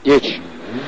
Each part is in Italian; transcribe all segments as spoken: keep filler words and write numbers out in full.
dieci,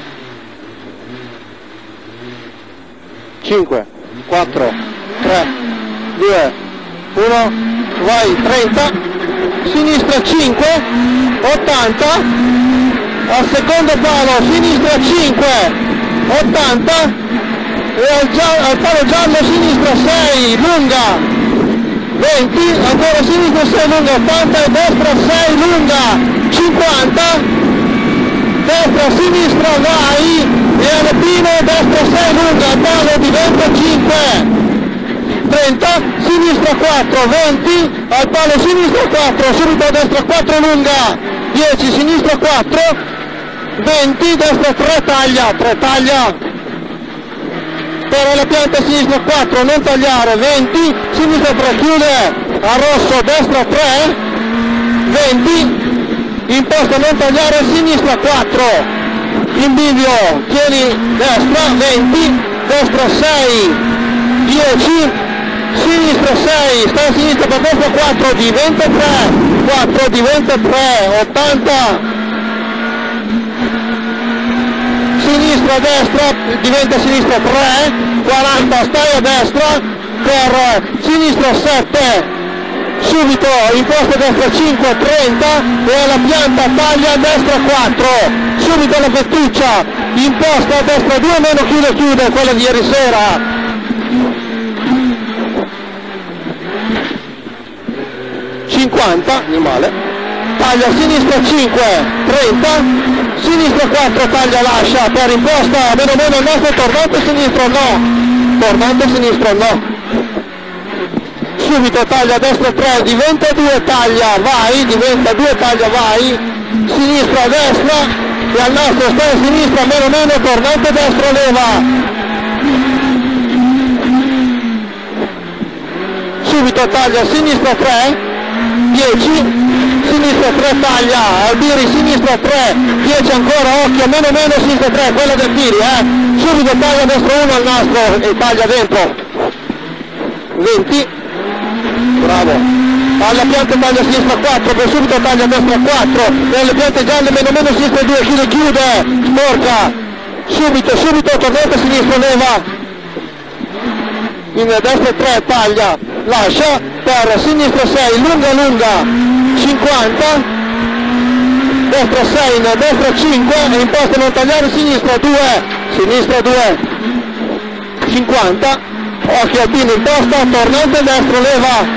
cinque, quattro, tre, due, uno, vai, trenta, sinistra cinque, ottanta, al secondo palo, sinistra cinque, ottanta, e al, gia al palo giallo sinistra sei, lunga, venti, ancora sinistra sei, lunga, ottanta, e destra sei, lunga, cinquanta, destra, sinistra, vai, e alla fine destra sei, lunga, il palo diventa cinque, trenta, sinistra quattro, venti, al palo sinistra quattro, subito a destra quattro, lunga, dieci, sinistra quattro, venti, destra tre, taglia, tre, taglia, per la pianta sinistra quattro, non tagliare, venti, sinistra tre, chiude, a rosso, destra tre, venti, imposta, non tagliare, sinistra quattro, in bivio, tieni destra, venti, destra sei, dieci, sinistra sei, sta a sinistra per destra quattro, diventa tre, quattro, diventa tre, ottanta, sinistra destra, diventa sinistra tre, quaranta, stai a destra, per sinistra sette, subito imposta destra cinque, trenta, e alla pianta taglia a destra quattro, subito la fettuccia, imposta a destra due, meno chiude chiude, quella di ieri sera, cinquanta, animale, taglia a sinistra cinque, trenta, sinistra quattro, taglia, lascia, per imposta, meno meno il nostro, tornante sinistro no, tornante sinistro no, subito taglia a destra tre, diventa due, taglia, vai, diventa due, taglia, vai, sinistra a destra, e al nastro sta a sinistra, meno meno, tornante destra, leva, subito taglia a sinistra tre, dieci, sinistra tre, taglia, Albiri sinistra tre, dieci ancora, occhio, meno meno, sinistra tre, quella del Piri, eh, subito taglia destra uno al nastro e taglia dentro, venti, bravo, alla pianta taglia sinistra quattro, poi subito taglia destra quattro, nelle piante gialle meno meno sinistra due, chiude chiude, sporca, subito, subito, tornante sinistra, leva, in destra tre, taglia, lascia, per sinistra sei, lunga lunga, cinquanta, destra sei, destra cinque, e imposta non tagliare, sinistra due, sinistra due, cinquanta, occhio alpino imposta, tornante destro, leva,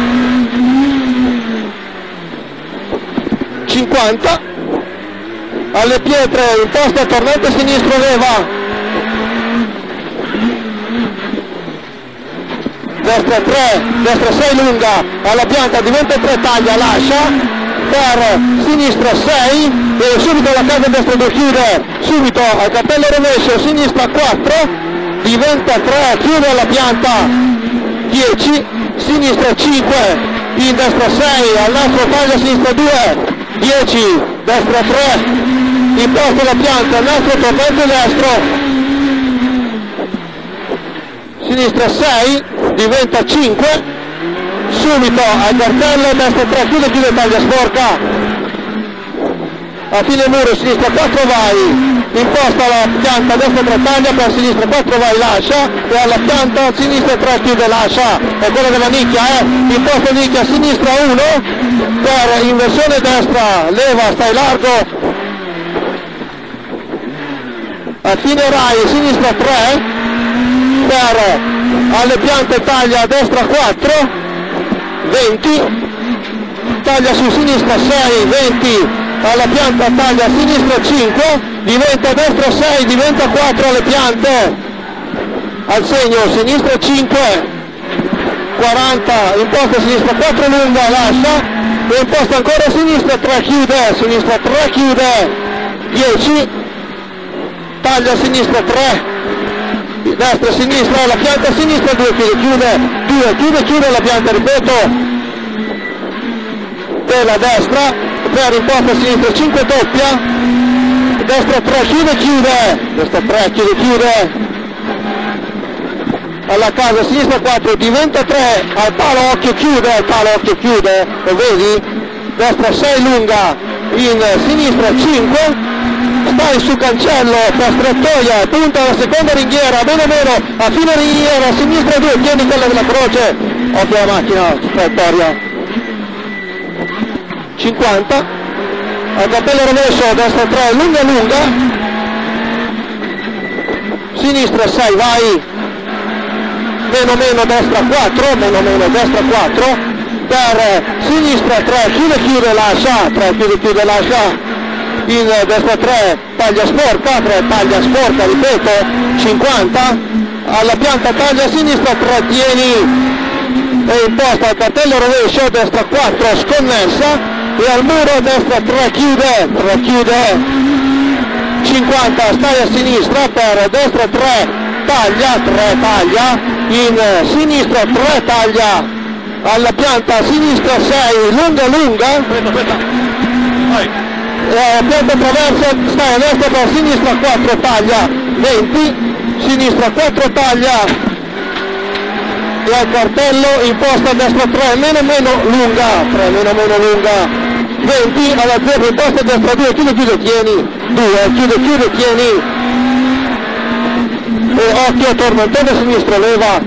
cinquanta, alle pietre imposta, tornante sinistro, leva, destra tre, destra sei, lunga, alla pianta diventa tre, taglia, lascia, per sinistra sei, e subito alla casa destra due, chiude, subito al cappello rovescio, sinistra quattro, diventa tre, chiude alla pianta, dieci, sinistra cinque, in destra sei, al nastro taglia sinistra due, dieci, destra tre, imposta la pianta, al nastro tornante destro, sinistra sei, diventa cinque, subito al cartello, destra tre, chiude, chiude, taglia, sporca, a fine muro, sinistra quattro, vai, imposta la pianta, destra tre, taglia, per sinistra quattro, vai, lascia, e alla pianta, sinistra tre, chiude, lascia, è quella della nicchia, eh, imposta nicchia, sinistra uno, per inversione destra, leva, stai largo, a fine rai, sinistra tre, per alle piante taglia a destra quattro, venti, taglia su sinistra sei, venti, alla pianta taglia a sinistra cinque, diventa destra sei, diventa quattro alle piante, al segno sinistra cinque, quaranta, imposta sinistra quattro, lunga, lascia, e imposta ancora sinistra tre, chiude, sinistra tre, chiude, dieci, taglia a sinistra tre, destra e sinistra, la pianta sinistra due, chiude, chiude, due, chiude, chiude la pianta, ripeto, per la destra, per imposta sinistra cinque, doppia, destra tre, chiude, chiude, destra tre, chiude, chiude, alla casa sinistra quattro, diventa tre, al palo occhio chiude, al palo occhio chiude, lo vedi? Destra sei, lunga, in sinistra cinque, stai su cancello per Strettoia, punta alla seconda ringhiera, meno meno, a fine ringhiera, a sinistra due, tieni quella della croce, occhio alla macchina, traiettoria, cinquanta, a cartello rovescio, destra tre, lunga lunga, sinistra sei, vai, meno meno, destra quattro, meno meno, destra quattro, per sinistra tre, chiude chiude, lascia, tre, chiude chiude, lascia, in destra tre, taglia sporca, tre, taglia sporca, ripeto, cinquanta, alla pianta taglia sinistra tre, tieni, e imposta al cartello rovescio, destra quattro, sconnessa, e al muro destra tre, chiude, tre, chiude, cinquanta, stai a sinistra, per destra tre, taglia, tre, taglia, in sinistra tre, taglia, alla pianta sinistra sei, lunga lunga, aspetta, aspetta. Vai. Eh, pianta attraverso, stai a destra per sinistra quattro, taglia, venti, sinistra quattro, taglia, e al cartello imposta a destra tre, meno meno lunga, tre, meno meno lunga, venti, alla zebra imposta a destra due, chiude chiude, tieni, due, chiude chiude, tieni, e occhio, torna al a sinistra, leva,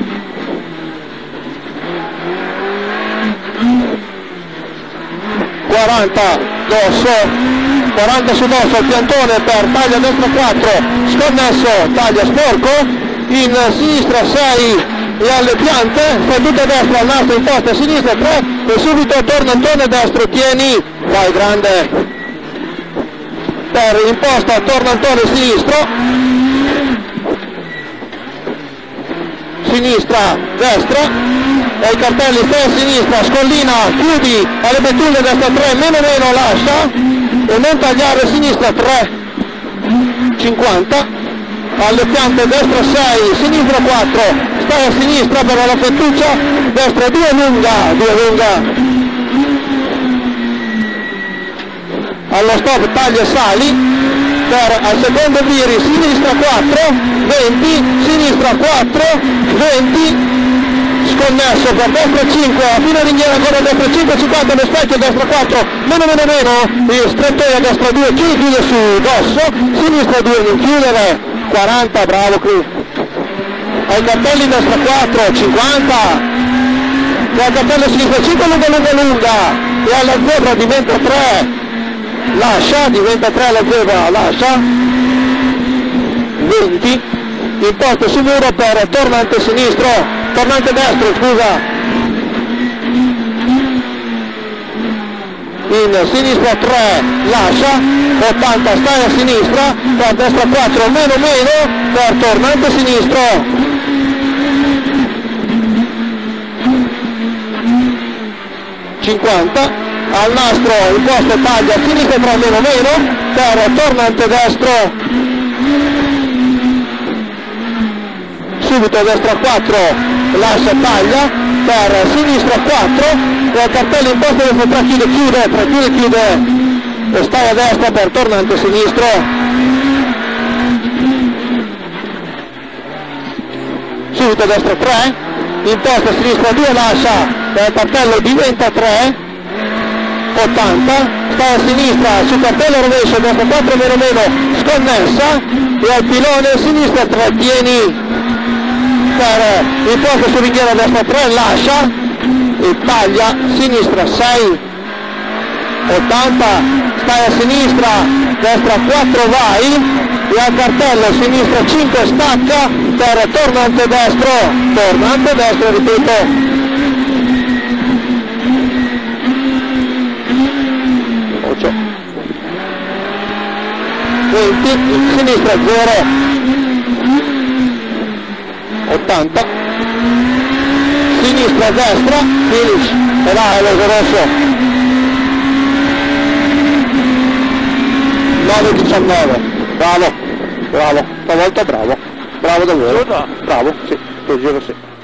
quaranta, dosso, quaranta su dosso, il piantone per taglia destra quattro, sconnesso, taglia sporco, in sinistra sei, e alle piante, fai tutto a destra, al nastro imposta a sinistra tre, e subito torna Antone destro, tieni, vai grande, per imposta torna Antone sinistro, sinistra, destra, e i cartelli stai a sinistra, scollina, chiudi, alle betulle destra tre, meno meno, lascia, e non tagliare sinistra tre, cinquanta, alle piante destra sei, sinistra quattro, stai a sinistra per la fettuccia, destra due, lunga, due lunga, allo stop taglia e sali, per al secondo viri sinistra quattro, venti, sinistra quattro, venti, sconnesso per destra cinque, a fine ringhiera ancora destra cinque, cinquanta, allo specchio destra quattro, meno meno meno, e Strettoia destra due, chiude chiude su dosso, sinistra due, non chiudere, quaranta, bravo qui, ai cartelli destra quattro, cinquanta, e al cartello sinistra cinque, lunga lunga lunga, e alla zebra diventa tre, lascia, diventa tre alla zebra, lascia, venti, imposto su muro per tornante sinistro, tornante destro, scusa, in sinistra tre, lascia, ottanta, stai a sinistra, per destra quattro, meno meno, per tornante sinistro, cinquanta, al nastro, imposto taglia, sinistra tre, meno meno, per tornante destro, subito destra quattro, lascia, taglia, per sinistra quattro, e al cartello imposto destra tre, chiude, chiude, tre, chiude, chiude, e stai a destra per tornante sinistro, subito destra tre, imposto sinistra due, lascia, e al cartello diventa tre, ottanta, stai a sinistra, sul cartello rovescio, destra quattro, meno meno, sconnessa, e al pilone sinistra tre, tieni, per imposto su ringhiera destra tre, lascia, e taglia, sinistra sei, ottanta, stai a sinistra, destra quattro, vai, e al cartello sinistra cinque, stacca, per tornante destro, tornante destro, ripeto, venti, sinistra zero, ottanta, sinistra destra, finish, e là è l'oso rosso, nove diciannove, bravo, bravo, stavolta bravo, bravo davvero, bravo, sì, sto giro sì.